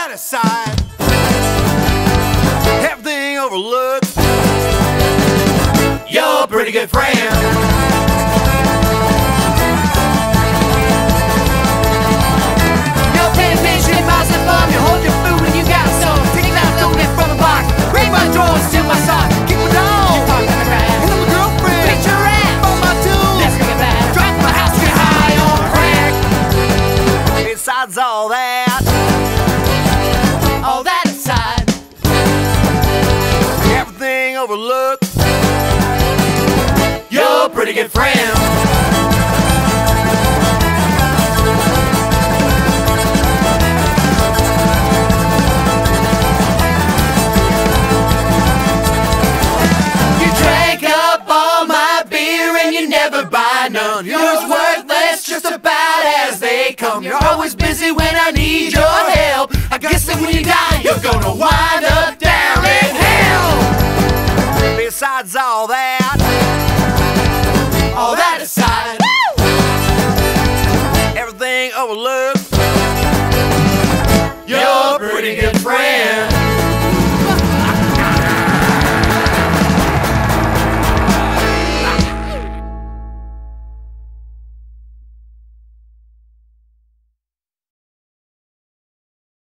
that aside, everything overlooked, you're a pretty good friend. No paying attention, miles and bum. You hold your food when you got some. Take that don't get from a box. Bring my drawers to my socks. Keep it on. Keep on the grass. And I'm a girlfriend. Picture rat. On my tools. Let's bring it back. Drive to my house, get high on crack. Besides all that aside, everything overlooked, you're a pretty good friend. you drank up all my beer and you never buy none. Yours worthless, just about as they come. You're always busy when I need your help.